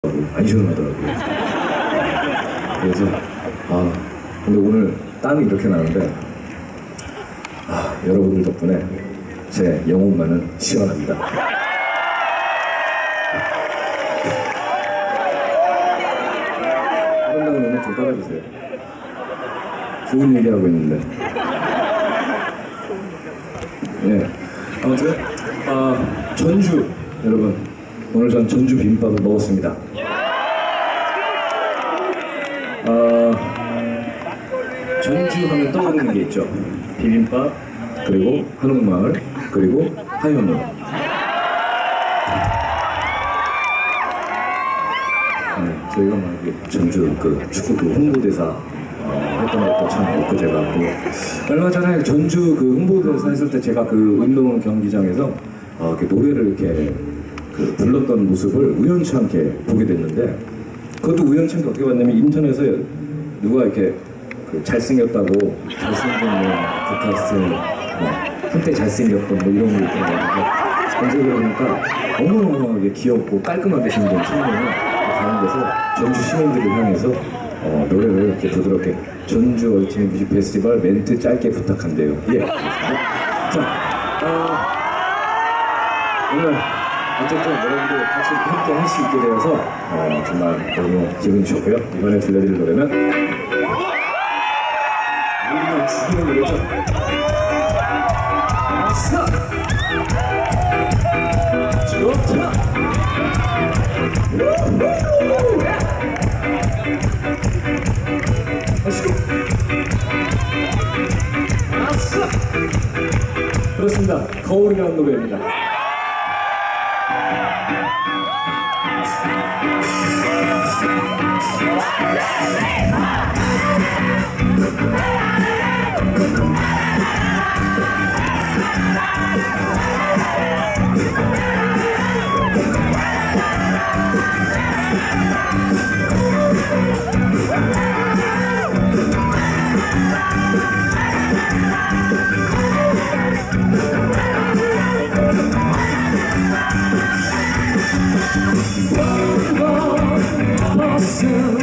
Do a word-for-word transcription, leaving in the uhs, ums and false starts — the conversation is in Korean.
안 시원하더라고요. 그래서 아 근데 오늘 땀이 이렇게 나는데 아 여러분들 덕분에 제 영혼만은 시원합니다. 아름다운 음악 좀 따라주세요. 좋은 얘기하고 있는데. 네, 아무튼 아, 전주 여러분 오늘 전 전주 비빔밥을 먹었습니다. 아, 전주 하면 떠오르는 게 있죠. 비빔밥 그리고 한옥마을 그리고 하현우. 네, 저희가 막 전주 그 축구 그 홍보대사 어, 했던 것도 참 엊그제 같고 얼마 전에 전주 그 홍보대사 했을 때 제가 그 운동 경기장에서 어, 이렇게 노래를 이렇게 그 불렀던 모습을 우연치 않게 보게 됐는데 그것도 우연치 않게 어떻게 봤냐면 인터넷에 누가 이렇게 그 잘생겼다고 잘생긴 뭐 기타리스트 뭐 한때 잘생겼던 뭐 이런 거 있던데 검색을 해보니까 어마어마하게 귀엽고 깔끔하게 생긴 청년이 가는 데서 전주 시민들을 향해서 어, 노래를 이렇게 부드럽게 전주 얼티밋 뮤직 페스티벌 멘트 짧게 부탁한대요. 예. 자, 어, 오늘 어쨌든 여러분들 같이 함께 할 수 있게 되어서 어, 정말 너무 기분이 좋고요. 이번에 들려드릴 노래는 우리만 죽이는 노래죠. 아싸! 좋다! 아시고! 아싸! 그렇습니다. 거울이라는 노래입니다. Awesome.